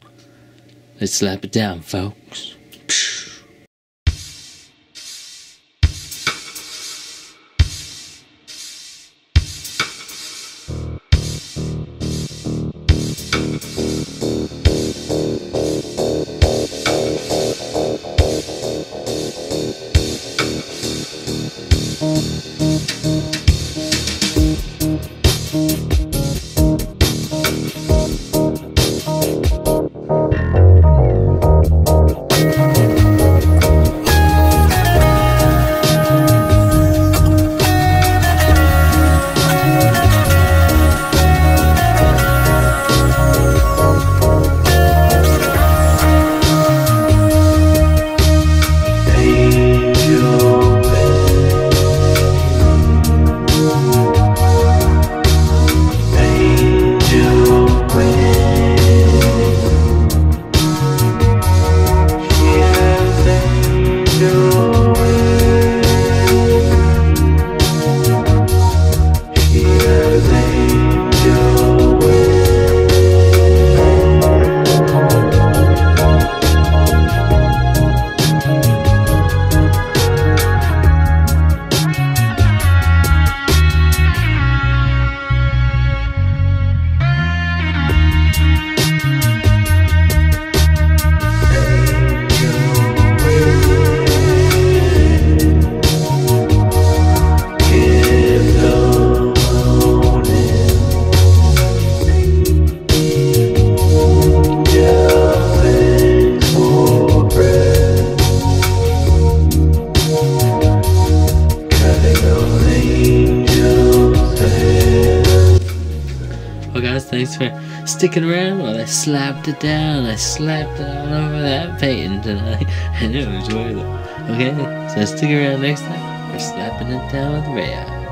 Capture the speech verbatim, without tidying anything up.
Let's slap it down, folks. Well guys, thanks for sticking around while I slapped it down. I slapped it all over that painting tonight, and it was worth it. Okay, so stick around next time for slapping it down with RAEART.